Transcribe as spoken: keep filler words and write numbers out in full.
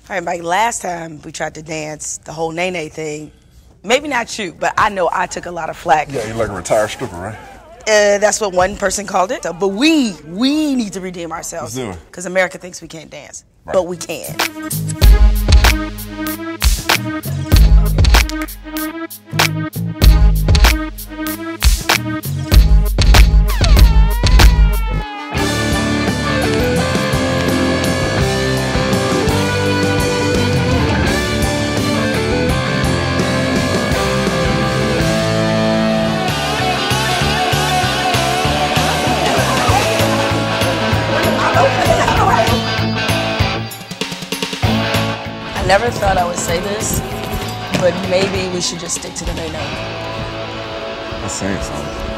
All right, Mike, last time we tried to dance, the whole Nae Nae thing, maybe not you, but I know I took a lot of flack. Yeah, you're like a retired stripper, right? Uh, that's what one person called it. So, but we, we need to redeem ourselves. Let's do it. Because America thinks we can't dance, right. but we can. I never thought I would say this, but maybe we should just stick to the Nae Nae. That's saying something.